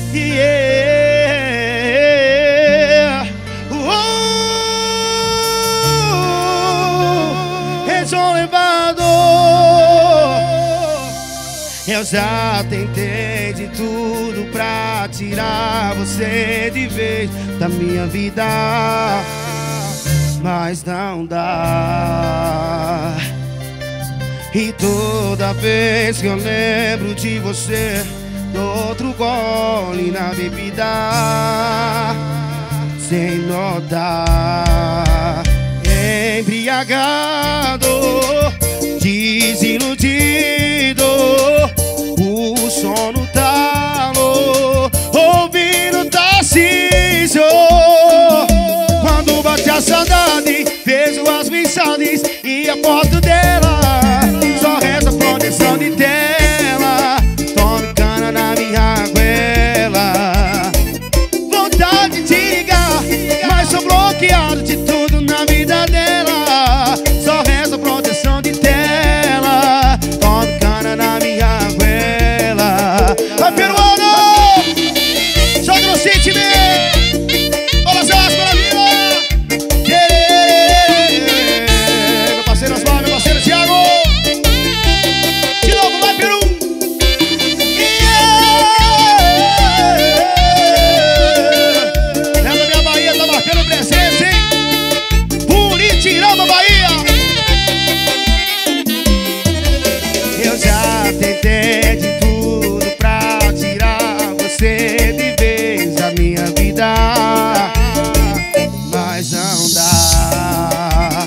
Yeah. Região Levador. Eu já tentei de tudo pra tirar você de vez da minha vida, mas não dá. E toda vez que eu lembro de você, dou outro gole na bebida, sem notar. Embriagado, desiludido, o sono talo, ouvindo Tarcísio. Quando bate a saudade, vejo as mensagens e a foto dela, só resta proteção de tela. Tome cana na minha goela. Vontade de ligar, mas sou bloqueado de tudo na vida dela. Só resta proteção de tela. Tome cana na minha goela. Vai, peruano! Joga no sentimento. Olha só as maravilhas. Meu parceiro Osmar, meu parceiro Thiago. De novo, vai, Peru! Essa minha Bahia tá marcando presença, hein? Buritirama, Bahia! Eu já tentei de tudo pra tirar você de vez da minha vida, mas não dá.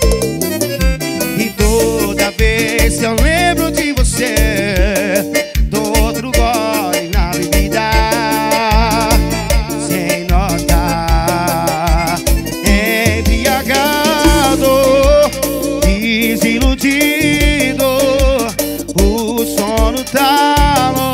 E toda vez que eu lembro de você, dou outro gole na bebida, sem notar. Embriagado, desiludido, o sono talo,